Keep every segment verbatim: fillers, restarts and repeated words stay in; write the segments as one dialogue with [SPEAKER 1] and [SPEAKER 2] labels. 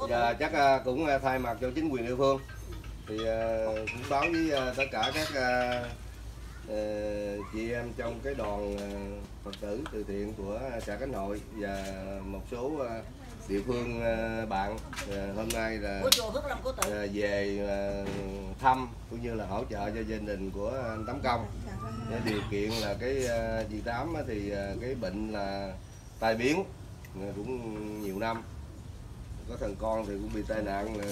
[SPEAKER 1] Và chắc uh, cũng uh, thay mặt cho chính quyền địa phương thì uh, cũng báo với uh, tất cả các uh, uh, chị em trong cái đoàn uh, Phật tử từ thiện của xã Khánh Hội và một số uh, địa phương uh, bạn uh, hôm nay là uh, về uh, thăm cũng như là hỗ trợ cho gia đình của anh Tám Công. Để điều kiện là cái uh, chị Tám thì uh, cái bệnh là tai biến cũng nhiều năm, có thằng con thì cũng bị tai nạn là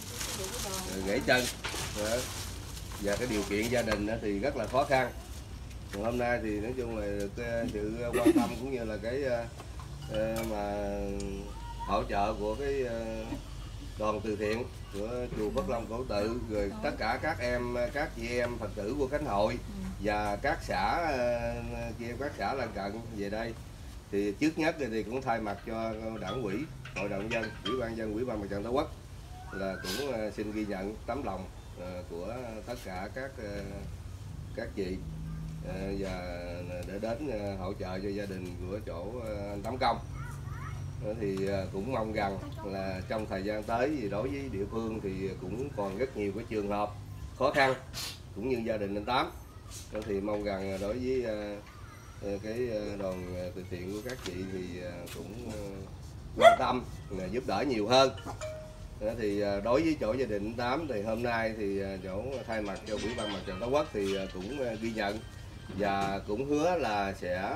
[SPEAKER 1] gãy chân đó. Và cái điều kiện gia đình thì rất là khó khăn. Còn hôm nay thì nói chung là được sự quan tâm cũng như là cái uh, mà hỗ trợ của cái uh, đoàn từ thiện của chùa Phước Long Cổ Tự, rồi tất cả các em các chị em Phật tử của Khánh Hội và các xã uh, chị em các xã lân cận về đây. Thì trước nhất thì cũng thay mặt cho đảng ủy, hội đồng dân, ủy ban dân, ủy ban mặt trận tổ quốc là cũng uh, xin ghi nhận tấm lòng uh, của tất cả các uh, các chị uh, và để đến uh, hỗ trợ cho gia đình của chỗ uh, anh Tám Công. Thì cũng mong rằng là trong thời gian tới thì đối với địa phương thì cũng còn rất nhiều cái trường hợp khó khăn cũng như gia đình anh Tám, thì mong rằng đối với cái đoàn từ thiện của các chị thì cũng quan tâm giúp đỡ nhiều hơn. Thì đối với chỗ gia đình anh Tám thì hôm nay thì chỗ thay mặt cho Ủy ban Mặt trận Tổ quốc thì cũng ghi nhận và cũng hứa là sẽ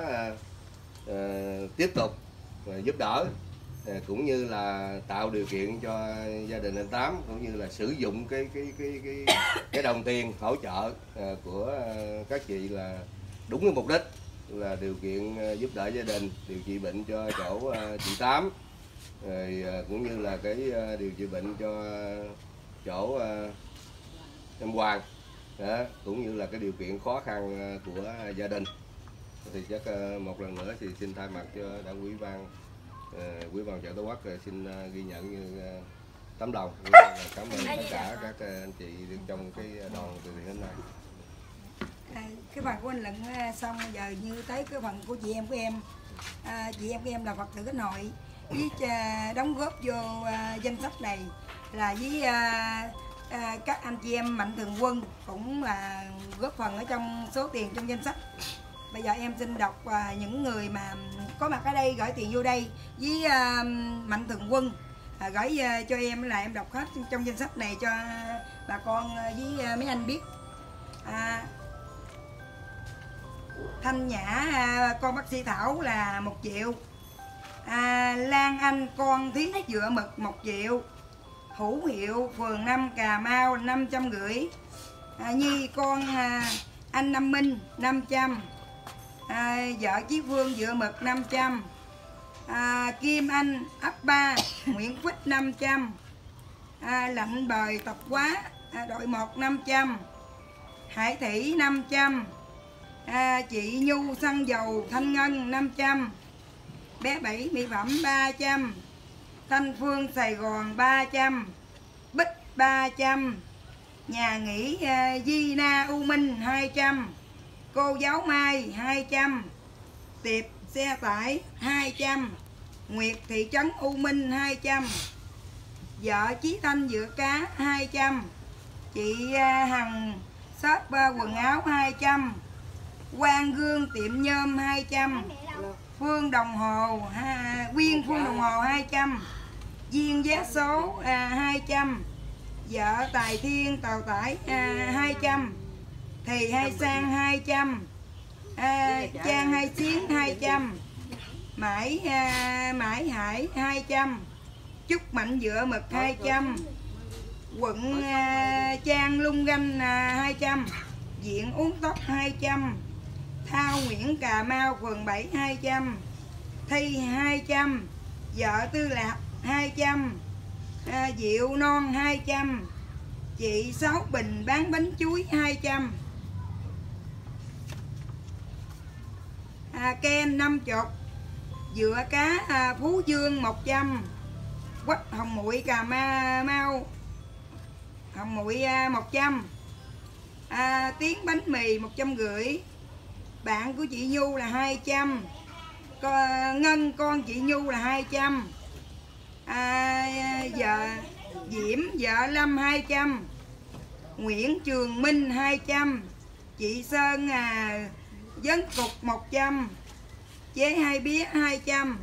[SPEAKER 1] uh, tiếp tục giúp đỡ cũng như là tạo điều kiện cho gia đình anh Tám cũng như là sử dụng cái cái cái cái cái đồng tiền hỗ trợ của các chị là đúng cái mục đích là điều kiện giúp đỡ gia đình điều trị bệnh cho chỗ chị Tám, rồi cũng như là cái điều trị bệnh cho chỗ em Hoàng đó, cũng như là cái điều kiện khó khăn của gia đình. Thì chắc một lần nữa thì xin thay mặt cho đảng ủy ban uh, ủy ban mặt trận tổ quốc xin uh, ghi nhận như uh, tấm lòng, cảm ơn tất cả các uh, anh chị trong cái đoàn từ thiện hôm nay.
[SPEAKER 2] À, cái phần của anh Lận xong giờ như tới cái phần của chị em của em. À, chị em của em là Phật tử Khánh Hội với uh, đóng góp vô uh, danh sách này là với uh, uh, các anh chị em mạnh thường quân cũng là góp phần ở trong số tiền trong danh sách. Bây giờ em xin đọc uh, những người mà có mặt ở đây gửi tiền vô đây với uh, mạnh thường quân uh, gửi uh, cho em, là em đọc hết trong danh sách này cho bà con uh, với uh, mấy anh biết. À, Thanh Nhã uh, con bác sĩ Thảo là một triệu, à, Lan Anh con Thiết Dựa Mực một triệu, Hữu Hiệu phường năm Cà Mau năm trăm rưỡi, à, Nhi con uh, anh Năm Minh năm trăm, à, vợ Chí Phương Dựa Mực năm trăm, à, Kim Anh ấp ba Nguyễn Phích năm trăm, à, Lạnh Bời Tập Quá à, đội một năm trăm, Hải Thủy năm trăm, à, chị Nhu xăng dầu Thanh Ngân năm trăm, bé Bảy mỹ phẩm ba trăm, Thanh Phương Sài Gòn ba trăm, Bích ba trăm, nhà nghỉ uh, Di Na U Minh hai trăm, cô giáo Mai hai trăm, Tiệp xe tải hai trăm, Nguyệt thị trấn U Minh hai trăm, vợ Chí Thanh Dựa Cá hai trăm, chị uh, Hằng shop uh, quần áo hai trăm, Quang Gương tiệm nhôm hai trăm, Phương đồng hồ ha, Quyên Phương đồng hồ hai trăm, Duyên vé số à, hai trăm, vợ Tài Thiên tàu tải à, hai trăm, Thì Hai Sang hai trăm, à, Trang Hai Xuyến hai trăm, Mãi à, Mãi Hải hai trăm, Trúc Mạnh Dựa Mực hai trăm, Quận à, Trang Lung Ganh à, hai trăm, Diện Uống Tóc hai trăm, Thao Nguyễn Cà Mau phường bảy hai trăm, Thi hai trăm, vợ Tư Lạc hai trăm, à, Diệu Non hai trăm, chị Sáu Bình bán bánh chuối hai trăm, à, Ken năm mươi, Dựa Cá à, Phú Dương một trăm, Quách Hồng Muội Cà Mau Hồng Muội à, một trăm, à, Tiến bánh mì một trăm rưỡi, bạn của chị Nhu là hai trăm, Ngân con chị Nhu là hai trăm, à, giờ Diễm vợ Lâm hai trăm, Nguyễn Trường Minh hai trăm, chị Sơn à, Dấn Cục một trăm, chế hai bía hai trăm.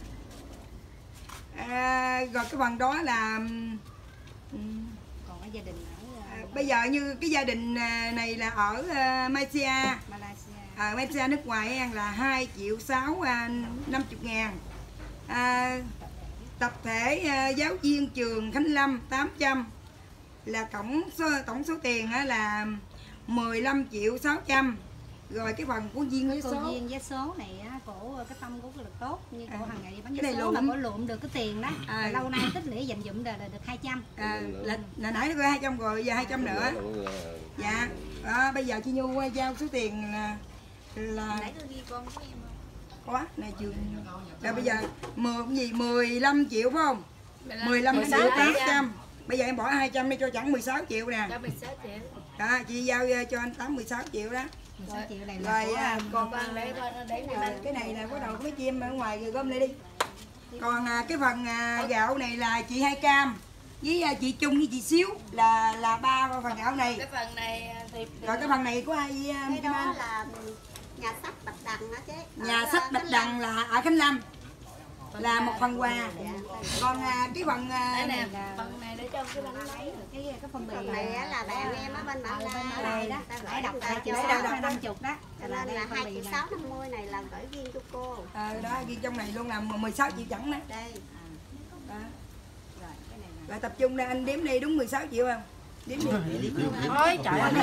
[SPEAKER 2] À, rồi cái phần đó là um,
[SPEAKER 3] Còn cái gia đình ở
[SPEAKER 2] à, bây giờ như cái gia đình à, này là ở uh, Malaysia,
[SPEAKER 3] Malaysia.
[SPEAKER 2] à, Malaysia nước ngoài là hai triệu sáu năm mươi ngàn. À, tập thể à, giáo viên trường Khánh Lâm tám trăm, là tổng số, tổng số tiền á, là mười lăm triệu sáu trăm. Rồi cái phần của viên
[SPEAKER 3] Cái
[SPEAKER 2] vé
[SPEAKER 3] cô
[SPEAKER 2] số
[SPEAKER 3] viên vé số này á, cổ cái tâm của cô là tốt, như cổ
[SPEAKER 2] À,
[SPEAKER 3] hàng ngày đi bán
[SPEAKER 2] cái
[SPEAKER 3] vé
[SPEAKER 2] này
[SPEAKER 3] số mà
[SPEAKER 2] lụm.
[SPEAKER 3] cổ lụm được cái tiền đó.
[SPEAKER 2] À.
[SPEAKER 3] Và lâu nay tích lũy dành dụm là, là được hai trăm.
[SPEAKER 2] à, là, là nãy nó có hai trăm rồi, giờ hai trăm nữa. Dạ, đó, bây giờ chị Nhu giao số tiền là là
[SPEAKER 3] Nãy tôi ghi con của em không?
[SPEAKER 2] có này trường. Rồi bây giờ mười cái gì mười lăm triệu phải không? mười lăm triệu tám trăm. Bây giờ em bỏ hai trăm đi cho chẳng mười sáu triệu nè.
[SPEAKER 4] Cho mười sáu triệu.
[SPEAKER 2] Đó, chị giao cho anh tám mười sáu triệu đó.
[SPEAKER 3] mười sáu triệu này là
[SPEAKER 2] Rồi
[SPEAKER 3] của,
[SPEAKER 2] à, còn
[SPEAKER 4] Con để con để
[SPEAKER 2] à, cái này là bắt đầu có mấy chim ở ngoài rồi gom lại đi. Còn à, cái phần à, gạo này là chị Hai Cam với à, chị Trung với chị Xíu là là ba phần gạo này.
[SPEAKER 4] cái phần này thì
[SPEAKER 2] Rồi cái phần này của ai với
[SPEAKER 5] Cái
[SPEAKER 2] Kim
[SPEAKER 5] đó
[SPEAKER 2] Anh?
[SPEAKER 5] là nhà sách Bạch Đằng đó chứ.
[SPEAKER 2] Nhà
[SPEAKER 5] Ở,
[SPEAKER 2] sách
[SPEAKER 5] ờ,
[SPEAKER 2] Bạch
[SPEAKER 5] Khánh
[SPEAKER 2] Đằng là ở Khánh Lâm, là một phần quà.
[SPEAKER 5] Dạ.
[SPEAKER 2] Còn à, cái phần à,
[SPEAKER 4] đây nè, phần này để cho cái bánh lấy.
[SPEAKER 3] cái cái phong bì
[SPEAKER 5] Phần này á là bạn em ở bên Mã
[SPEAKER 3] ở bên Mã
[SPEAKER 5] Lai
[SPEAKER 3] Lai đó,
[SPEAKER 5] ta
[SPEAKER 3] phải đọc
[SPEAKER 5] gửi
[SPEAKER 3] hai triệu
[SPEAKER 5] người
[SPEAKER 3] sáu
[SPEAKER 5] ta
[SPEAKER 3] hai năm chục đó.
[SPEAKER 5] cho nên là hai triệu sáu năm mươi này là gửi riêng cho cô.
[SPEAKER 2] à, đó ghi trong này luôn là mười sáu triệu chẳng đó.
[SPEAKER 5] Đây.
[SPEAKER 2] Đó.
[SPEAKER 3] Rồi cái này là
[SPEAKER 2] Là tập trung ra anh đếm đi đúng mười sáu triệu không? Đếm đi.
[SPEAKER 3] thôi trời ơi.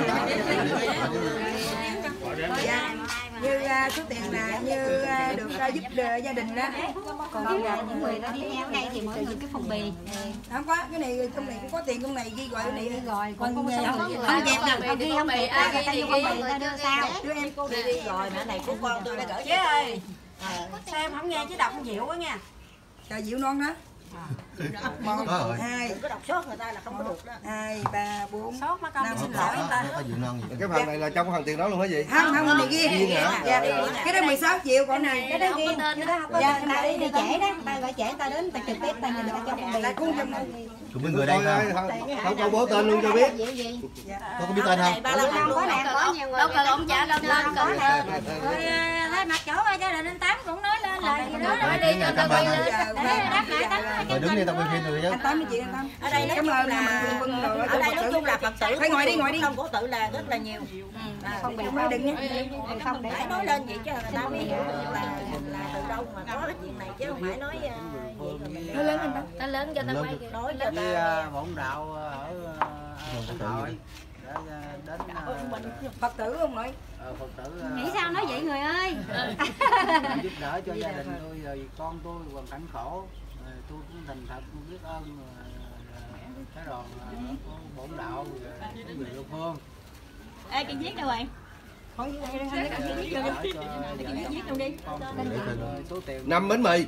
[SPEAKER 2] Dạ. Như à, số tiền là như à, được à, giúp đỡ gia đình đó.
[SPEAKER 3] Còn là những người đó đi theo này thì mỗi người cái phong bì.
[SPEAKER 2] Không có cái này trong này cũng có tiền trong này ghi gọi cái này
[SPEAKER 3] Đi rồi còn
[SPEAKER 2] Còn
[SPEAKER 3] có
[SPEAKER 2] nghề
[SPEAKER 3] số
[SPEAKER 2] không?
[SPEAKER 3] người
[SPEAKER 4] Không
[SPEAKER 3] không
[SPEAKER 4] kịp
[SPEAKER 3] kịp
[SPEAKER 4] đâu,
[SPEAKER 3] không ghi không kịp ta người ta vô phong bì người ta đưa sao.
[SPEAKER 2] Đứa em cô
[SPEAKER 6] đi đi rồi mẹ này của con tôi đã gửi. Chế ơi, sao em không nghe chứ đọc dịu quá nha.
[SPEAKER 2] Trà Diệu non đó. Một, hai,
[SPEAKER 6] Đừng có đọc sốt người ta là không có được đó.
[SPEAKER 2] hai, ba, bốn,
[SPEAKER 6] Sốt má con
[SPEAKER 2] năm,
[SPEAKER 6] xin
[SPEAKER 2] sáu.
[SPEAKER 6] lỗi người ta.
[SPEAKER 1] Cái phần này là trong cái phần tiền đó luôn hả chị?
[SPEAKER 2] Không, không, này ghi.
[SPEAKER 1] Riêng hả?
[SPEAKER 2] Dạ.
[SPEAKER 1] Rồi, rồi.
[SPEAKER 2] Cái đó mười sáu triệu còn này.
[SPEAKER 3] Cái đó riêng, cái đó không có
[SPEAKER 2] Dạ,
[SPEAKER 3] người ta đi đi trễ đó, người ta gọi trễ người ta đến người ta trực tiếp ta người ta cho phong bì.
[SPEAKER 2] Là cũng trong này.
[SPEAKER 7] Chúng mình người đây
[SPEAKER 1] Tôi
[SPEAKER 7] không?
[SPEAKER 1] không, không công bố tên luôn cho biết.
[SPEAKER 3] Gì gì?
[SPEAKER 7] Tôi có biết tên không?
[SPEAKER 6] Ba lần
[SPEAKER 3] Không có nè,
[SPEAKER 5] Có nhiều người
[SPEAKER 4] Đâu
[SPEAKER 5] người
[SPEAKER 4] cần
[SPEAKER 5] ta
[SPEAKER 4] ông trả đâu
[SPEAKER 3] Không
[SPEAKER 4] lên
[SPEAKER 3] có
[SPEAKER 4] cần
[SPEAKER 3] nè. Rồi thay mặt chỗ gia đình anh Tám cũng nói lên là gì đó
[SPEAKER 4] nói
[SPEAKER 3] rồi.
[SPEAKER 4] đi cho tao quay lên.
[SPEAKER 3] Để đáp lại Tám.
[SPEAKER 7] Rồi đứng đi tao quay phim rồi chứ.
[SPEAKER 2] Anh Tám với chị anh Tám.
[SPEAKER 6] Ở đây nói
[SPEAKER 2] Cảm
[SPEAKER 6] chung
[SPEAKER 2] ơn
[SPEAKER 6] là
[SPEAKER 2] mình vân rồi.
[SPEAKER 6] ở đây nói chung là Phật tử
[SPEAKER 2] Thôi ngồi đi, ngồi đi.
[SPEAKER 6] không có tự là rất là nhiều.
[SPEAKER 3] Phong bì
[SPEAKER 2] Nói đừng nhé.
[SPEAKER 3] không để
[SPEAKER 6] Phải nói lên vậy chứ người ta mới hiểu được là là từ đâu mà có cái chuyện này chứ không phải nói ờ, vậy rồi mình
[SPEAKER 2] Nó lớn anh Tám.
[SPEAKER 4] Tao lớn cho tao quay kìa.
[SPEAKER 6] nói cho
[SPEAKER 8] với
[SPEAKER 6] ta
[SPEAKER 8] uh, bổn đạo ở uh, Hà Nội để uh, đến uh,
[SPEAKER 2] Phật tử không nội.
[SPEAKER 8] uh, Phật tử uh,
[SPEAKER 3] nghĩ sao nói vậy người ơi.
[SPEAKER 8] giúp đỡ cho gia đình tôi rồi con tôi hoàn cảnh khổ, rồi tôi cũng thành thật biết ơn uh, cái đoàn uh, bổn đạo rồi người địa phương.
[SPEAKER 3] Ê cái viết đâu bạn?
[SPEAKER 2] Hỏi gì đây
[SPEAKER 8] Để giúp đỡ cho gia đình
[SPEAKER 3] Viết đâu đi.
[SPEAKER 8] con tôi rồi số tiền
[SPEAKER 1] Năm bánh mì.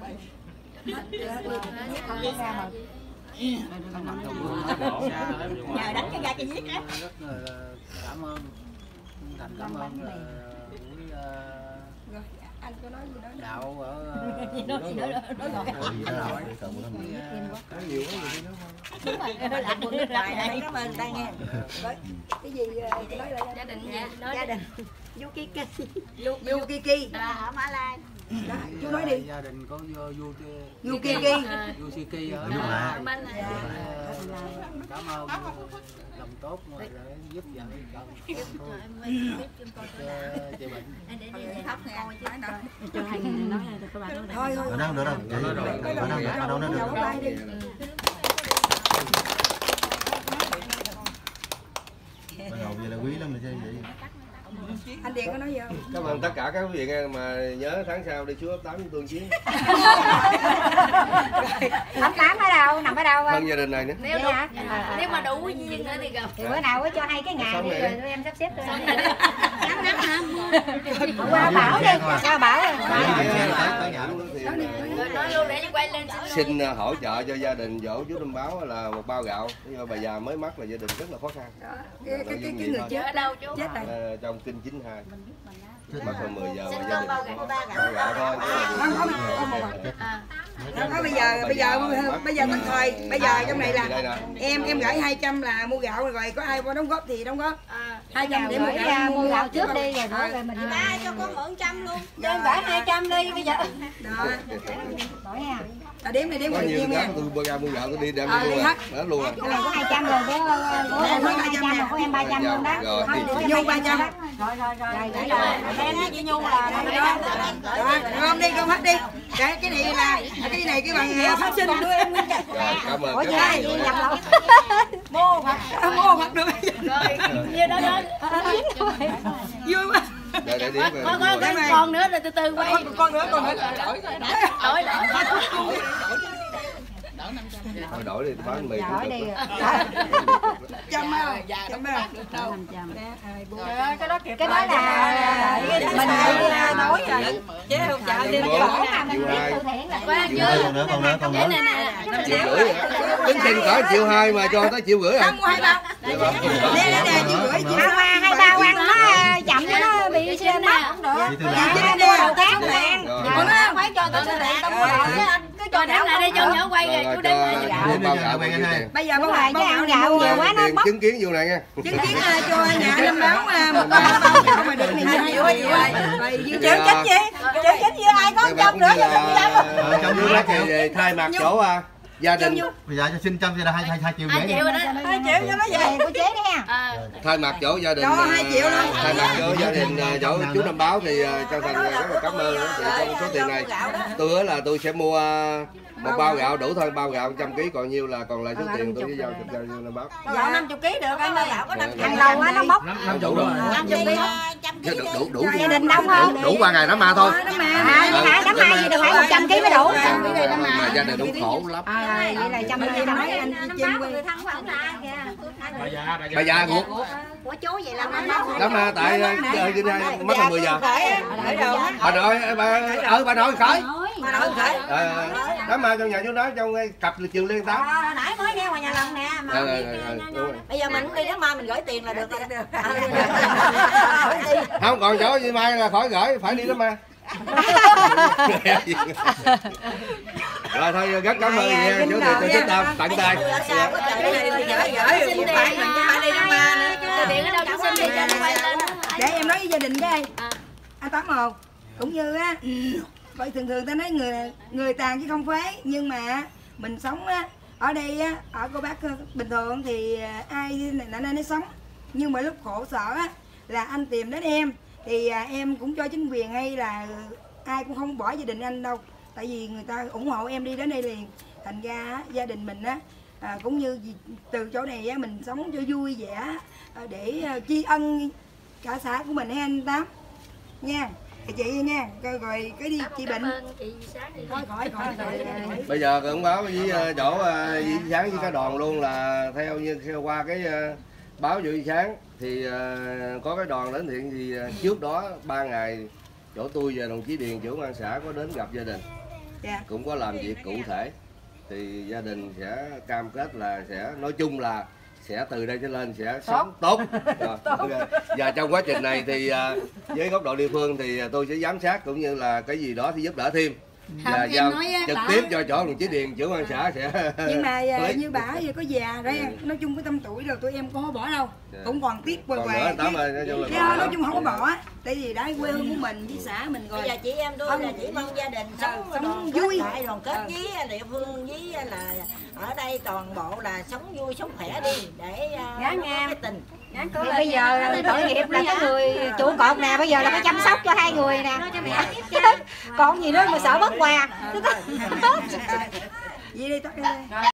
[SPEAKER 6] nhờ đánh cái ra cái viết á.
[SPEAKER 8] rất là cảm ơn, thành cảm ơn là buổi uh,
[SPEAKER 2] Rồi, anh có nói gì đó.
[SPEAKER 8] đạo ở
[SPEAKER 3] Nói gì nữa nói rồi.
[SPEAKER 1] Có nhiều quá gì
[SPEAKER 3] Đúng rồi,
[SPEAKER 6] Là quân nước ngoài này cảm ơn người ta nghe.
[SPEAKER 2] Cái gì ờ, chị nói lại.
[SPEAKER 4] Gia đình nha, nói
[SPEAKER 6] Gia
[SPEAKER 4] đi.
[SPEAKER 6] đình Du Kiki.
[SPEAKER 2] Yukiki.
[SPEAKER 5] là ở Mã Lai.
[SPEAKER 2] Đó, chú nói đi.
[SPEAKER 8] gia đình có vô vô
[SPEAKER 2] Yukiki.
[SPEAKER 8] Yushiki ở
[SPEAKER 7] nước ngoài.
[SPEAKER 4] Bánh này.
[SPEAKER 8] cảm ơn lòng tốt mà để giúp vợ chồng con tôi chị bệnh.
[SPEAKER 3] Cho hai người nói là các bạn nói.
[SPEAKER 2] Thôi thôi.
[SPEAKER 7] Ở đâu nữa đâu? Ở đâu nữa? Ở đâu nữa? Ở đâu nữa
[SPEAKER 2] Nhậu
[SPEAKER 7] được?
[SPEAKER 2] tay đi.
[SPEAKER 7] Ban đầu vậy là quý lắm rồi chứ vậy.
[SPEAKER 2] Anh Điền có nói gì không?
[SPEAKER 1] Cảm ơn tất cả các quý vị nghe, mà nhớ tháng sau đi xuống ấp tám với Tương Chiến.
[SPEAKER 3] Ấp Tám ở đâu? Nằm ở đâu?
[SPEAKER 1] Thân gia đình này nữa.
[SPEAKER 4] Nếu
[SPEAKER 3] Vậy
[SPEAKER 4] đủ,
[SPEAKER 3] hả?
[SPEAKER 4] nếu mà đủ duyên nữa thì gặp.
[SPEAKER 3] Thì bữa nào có cho hai cái ngày
[SPEAKER 1] Sống
[SPEAKER 3] đi
[SPEAKER 1] này
[SPEAKER 3] rồi
[SPEAKER 1] đi.
[SPEAKER 3] tụi em sắp xếp tụi em. Ngắn ngắn hả? Qua Bảo đi, qua Bảo.
[SPEAKER 4] Rồi nói luôn để cho quay lên xin luôn.
[SPEAKER 1] Xin uh, hỗ trợ cho gia đình dỗ chú Tâm Báo là một bao gạo. Nhưng mà bà già mới mắc là gia đình rất là khó khăn.
[SPEAKER 2] Đó, cái, cái, cái, cái người
[SPEAKER 4] Ở
[SPEAKER 2] chết
[SPEAKER 4] đâu chú?
[SPEAKER 2] chết rồi.
[SPEAKER 1] Ờ, trong kinh chín hai mất hồi mười giờ
[SPEAKER 5] Xin
[SPEAKER 1] mà gia
[SPEAKER 5] cơm
[SPEAKER 1] đình
[SPEAKER 5] bao gạo ba
[SPEAKER 1] bao
[SPEAKER 5] gạo.
[SPEAKER 1] gạo thôi.
[SPEAKER 2] Không, không, không, không, không.
[SPEAKER 4] À.
[SPEAKER 2] Đó, bây giờ bây giờ bây giờ mình thời bây giờ trong này là em em gửi hai trăm là mua gạo rồi, có ai có đóng góp thì đóng góp hai trăm để mua gạo,
[SPEAKER 3] mua gạo trước đi rồi nữa rồi mình
[SPEAKER 5] ba cho con mượn trăm luôn.
[SPEAKER 3] em gửi hai trăm đi bây giờ.
[SPEAKER 2] Đó.
[SPEAKER 3] Đổi ha.
[SPEAKER 2] À, đếm này đếm
[SPEAKER 1] có
[SPEAKER 2] bao
[SPEAKER 1] nhiều
[SPEAKER 2] nhiêu nha.
[SPEAKER 1] cái tôi mua ra mua gạo tôi đi đem
[SPEAKER 2] Ờ,
[SPEAKER 1] đi
[SPEAKER 2] đi
[SPEAKER 1] luôn
[SPEAKER 2] hết.
[SPEAKER 1] à. Đó luôn à.
[SPEAKER 3] Cái này có hai trăm rồi của của em có hai trăm rồi của em ba trăm luôn đó.
[SPEAKER 1] Rồi.
[SPEAKER 2] Nhung ba trăm.
[SPEAKER 3] Rồi rồi rồi. Rồi rồi. Em với chị Nhung là
[SPEAKER 2] Rồi, con đi con hết đi. Cái cái này là cái này cái bằng phát sinh đưa em nguyên cho.
[SPEAKER 1] Rồi, cảm ơn
[SPEAKER 3] ủa
[SPEAKER 1] các
[SPEAKER 3] chứ ai
[SPEAKER 1] bạn.
[SPEAKER 3] nhập lậu.
[SPEAKER 2] Mô Phật, mô Phật được.
[SPEAKER 4] Rồi, như đó đó.
[SPEAKER 2] Vui quá.
[SPEAKER 1] Để để đi về.
[SPEAKER 4] Có có cái con nữa là từ từ quay.
[SPEAKER 2] Con nữa con nữa.
[SPEAKER 4] Đổi đổi.
[SPEAKER 1] Thôi đổi đi bán mì.
[SPEAKER 3] Đổi đi.
[SPEAKER 2] Trăm ơi. Trăm ơi.
[SPEAKER 3] Cái đó cái đó là mình phải nói rồi.
[SPEAKER 2] Chứ không chợ đi
[SPEAKER 1] Chiều hai.
[SPEAKER 4] Qua
[SPEAKER 7] Còn
[SPEAKER 4] chưa?
[SPEAKER 7] nữa, còn nữa, còn
[SPEAKER 4] Cái
[SPEAKER 7] nữa.
[SPEAKER 4] này nè.
[SPEAKER 1] Triệu rưỡi. Tính xin cỡ triệu hai mà cho tới triệu rưỡi à.
[SPEAKER 2] Không mua hai bao. Đây đây nè, chị gửi chị.
[SPEAKER 3] Hai ba hai ba ăn nó chậm nó bị xe mất không được.
[SPEAKER 7] Chị Tư
[SPEAKER 3] Dạ,
[SPEAKER 7] Lan.
[SPEAKER 3] mua đầu tháng rồi ăn.
[SPEAKER 1] Rồi.
[SPEAKER 3] Còn nó phải cho tao siêu thị tao mua đồ chứ anh cứ cho
[SPEAKER 4] Cho đếm lại đây cho nhỏ quay
[SPEAKER 1] Rồi,
[SPEAKER 4] rồi
[SPEAKER 1] rồi,
[SPEAKER 4] chú đếm lại.
[SPEAKER 1] cho
[SPEAKER 7] Đếm
[SPEAKER 1] bao
[SPEAKER 7] đi,
[SPEAKER 1] gạo
[SPEAKER 7] cho
[SPEAKER 1] bao nhiêu
[SPEAKER 7] bạn
[SPEAKER 1] tiền?
[SPEAKER 2] Bây giờ
[SPEAKER 3] Đúng
[SPEAKER 2] bao
[SPEAKER 3] rồi,
[SPEAKER 2] bao
[SPEAKER 3] chứ ăn
[SPEAKER 2] gạo
[SPEAKER 3] gạo
[SPEAKER 2] nhiều
[SPEAKER 3] quá nó
[SPEAKER 1] Tiền
[SPEAKER 3] mất.
[SPEAKER 1] chứng kiến vô này nha.
[SPEAKER 2] chứng kiến là cho nhà năm báo mà một bao bao gạo mà được này hai triệu rồi. Rồi dư
[SPEAKER 1] Chữ chính
[SPEAKER 2] gì? Chữ chính gì ai có trăm nữa cho mình dám.
[SPEAKER 7] Ờ, trong dưới
[SPEAKER 1] Dưới
[SPEAKER 7] đó
[SPEAKER 1] thì về thay mặt chỗ à, gia đình
[SPEAKER 7] bây giờ cho xin trăm cho là hai hai hai triệu
[SPEAKER 4] Hai
[SPEAKER 7] rưỡi.
[SPEAKER 4] triệu đó.
[SPEAKER 2] hai triệu cho nó về.
[SPEAKER 3] Tiền của chế đi ha.
[SPEAKER 4] À,
[SPEAKER 1] thay mặt chỗ gia đình
[SPEAKER 2] Cho
[SPEAKER 1] à,
[SPEAKER 2] hai triệu luôn.
[SPEAKER 1] thay mặt chỗ gia đình à, chỗ chú Năm Báo thì à, Châu Thành rất là cảm ơn thì trong số tiền này tôi hứa là tôi sẽ mua à, một bao gạo đủ thôi, bao gạo trăm ký, còn nhiêu là còn lại số tiền tôi sẽ giao cho cho Năm Báo.
[SPEAKER 3] Gạo năm mươi ký được anh ơi.
[SPEAKER 1] Dạ,
[SPEAKER 3] Hàng đầu á nó móc.
[SPEAKER 1] năm chục rồi.
[SPEAKER 3] năm mươi ký.
[SPEAKER 1] Chứ đủ đủ đủ
[SPEAKER 3] Gia đình đông không?
[SPEAKER 1] đủ, đủ qua ngày đám ma thôi.
[SPEAKER 3] À, nó phải đám mai gì được phải một trăm ký mới đủ.
[SPEAKER 1] Mà gia đình cũng khổ lắm.
[SPEAKER 3] À, vậy là trăm ký trăm mấy anh chim
[SPEAKER 5] Người thân của ông là kìa.
[SPEAKER 1] Bà già ngủ
[SPEAKER 5] Của chú vậy là năm đó.
[SPEAKER 1] đám ma tại chơi cái này mất là mười giờ.
[SPEAKER 2] Ở đâu?
[SPEAKER 1] Bà nội bà ở bà nội khởi.
[SPEAKER 2] Mà nói khởi.
[SPEAKER 1] Ờ, đám ma trong nhà chú nói trong cái cặp là trường liên tám.
[SPEAKER 3] Hồi nãy mới nghe ngoài nhà lần nè mà
[SPEAKER 1] Ờ,
[SPEAKER 3] không
[SPEAKER 1] ờ,
[SPEAKER 3] biết.
[SPEAKER 1] ờ, đúng rồi.
[SPEAKER 3] Bây giờ mình cũng đi đám ma mình gửi tiền là được rồi.
[SPEAKER 1] Không còn chỗ gì mai là khỏi gửi, phải đi đó mà. Rồi thôi rất cảm ơn nha, chú thì tôi thích đâu tặng tay.
[SPEAKER 2] Cái này thì gửi gửi rồi phải mình cũng phải đi đám ma nữa.
[SPEAKER 4] từ điện ở đâu chú xin đi cho nó quay lên.
[SPEAKER 2] Để em nói với gia đình cái
[SPEAKER 4] À.
[SPEAKER 2] anh Tám Hồ cũng như á, vậy thường thường ta nói người người tàn chứ không phế, nhưng mà mình sống á ở đây á, ở cô bác bình thường thì ai là nên nó sống, nhưng mà lúc khổ sở á là anh tìm đến em thì em cũng cho chính quyền hay là ai cũng không bỏ gia đình anh đâu, tại vì người ta ủng hộ em đi đến đây liền, thành ra á, gia đình mình á à, cũng như từ chỗ này á mình sống cho vui vẻ à, để à, tri ân cả xã của mình hay anh Tám nha. Thì chị nha, rồi, rồi cái đi chị bệnh
[SPEAKER 4] Cảm ơn chị sáng đi.
[SPEAKER 2] khỏi khỏi khỏi khỏi.
[SPEAKER 1] Bây giờ cũng báo với ờ, chỗ ờ, Di Sáng với cả đoàn luôn là theo như theo qua cái ờ, báo Di Sáng thì ờ, có cái đoàn đến thiện thì ờ, trước đó ba ngày chỗ tôi và đồng chí Điền trưởng an xã có đến gặp gia đình,
[SPEAKER 2] Dạ.
[SPEAKER 1] cũng có làm việc cụ thể thì gia đình sẽ cam kết là sẽ nói chung là sẽ từ đây trở lên sẽ sống tốt. Rồi, ok. Và trong quá trình này thì à, với góc độ địa phương thì tôi sẽ giám sát cũng như là cái gì đó thì giúp đỡ thêm và
[SPEAKER 2] Không, em
[SPEAKER 1] giao
[SPEAKER 2] nói á,
[SPEAKER 1] trực
[SPEAKER 2] bà-
[SPEAKER 1] tiếp cho chỗ đồng chí Điền trưởng an xã sẽ
[SPEAKER 2] Nhưng mà à,
[SPEAKER 1] lấy.
[SPEAKER 2] như bà giờ có già rồi, nói chung cái tâm tuổi rồi tụi em không có bỏ đâu,
[SPEAKER 1] Dạ.
[SPEAKER 2] cũng còn tiếc quay
[SPEAKER 1] Còn
[SPEAKER 2] quay.
[SPEAKER 1] nữa, Tám ơi, nói chung là
[SPEAKER 2] Chứ
[SPEAKER 1] còn
[SPEAKER 2] nói
[SPEAKER 1] nữa.
[SPEAKER 2] chung không có bỏ, tại vì đã quê hương của mình với xã mình rồi.
[SPEAKER 6] Bây giờ chị em tôi là chỉ mong gia đình sống
[SPEAKER 2] sống
[SPEAKER 6] đoàn
[SPEAKER 2] vui.
[SPEAKER 6] vui, đại đoàn kết với địa phương với là ở đây toàn bộ là sống vui sống khỏe đi để uh,
[SPEAKER 3] Dạ,
[SPEAKER 6] có
[SPEAKER 3] nghe.
[SPEAKER 6] cái tình.
[SPEAKER 3] Thì bây giờ tội nghiệp là cái người trụ cột nè, bây giờ là phải chăm sóc cho hai người nè. Còn gì nữa mà sợ mất quà.
[SPEAKER 2] Vậy đi tắt đi.